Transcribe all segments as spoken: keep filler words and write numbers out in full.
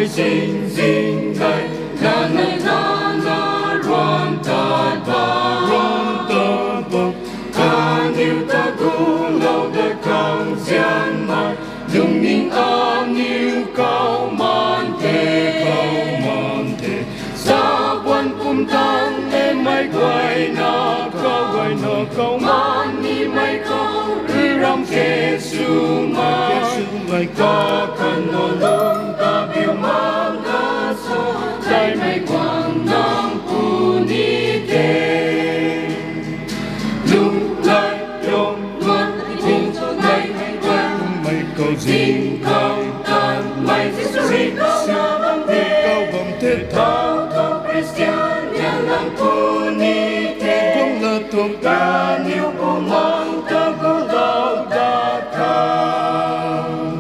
sinh sinh gai na na na na loan ta ba loan ta ba ta yêu ta cũng lâu đời càng gian mai dùng những an yêu cao man thế cao man thế sa quan cung tăng em mai quay na cao quay na cao man ni mai cao ram ke su mai ca kan no lung ta biểu mang ta so dai mai quang nam pu ni ke lung lai yong luan ting mai quang mai cầu dinh cao tan mai sinh cao bằng thế thao thao Christian nhà làng pu ni ke cũng là thuộc ca nhiều của mang ta cũng đau ta thao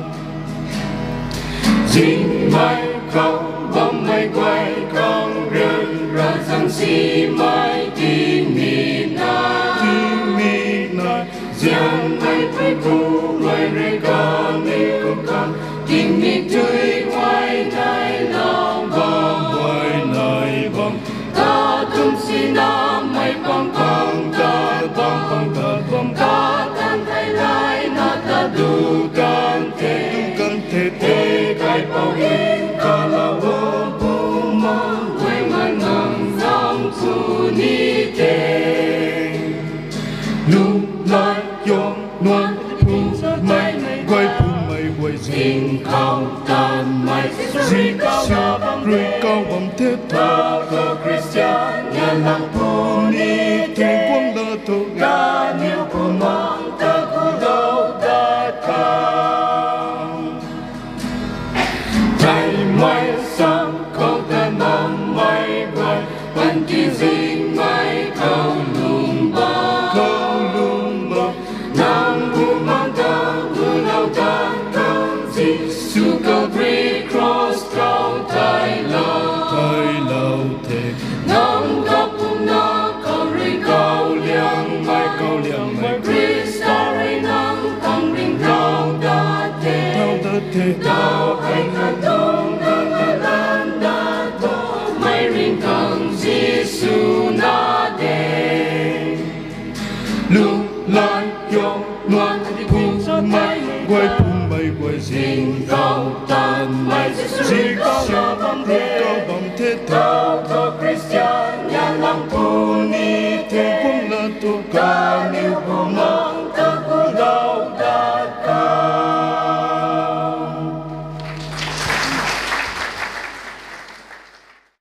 dinh mai cao bóng mai quay con rừng ra sang si mai tim mi na tim mi na giang mai phải thu mai rê ca mi công can tim mi tươi hoài nay lòng vòng hoài nay vòng ta tung si na mai băng băng ta băng băng ta băng ta tan thay lại na ta du can thế can thế thế cái bao hiền ta là vô bu mong quay mai ngang dòng su ni thế lúc lại yong nuan phu mai quay phu mai quay dinh cao tan mai dinh cao rồi cao bằng thế thao thao Christian nhà làng pu ni thế quang lơ thuộc ga nhiều của mang ta cũng đâu ta thao thay mai sang không ta nằm mai quay ban kỳ dinh mai cao lùng ba cao lùng ba nam pu mang ta u lâu ta cao gì su cao three cross cao thay lâu thay lâu thế nam cao pu na cao ri cao liang mai cao liang mai Krista ri nam tăng ring cao da thế cao da thế cao hành na tông na na lan da to mai ring cao Giêsu na de lúc lại yong loan phu mai quay phu mai quay dinh cao tan mai dinh cao bằng thế cao bằng thế thao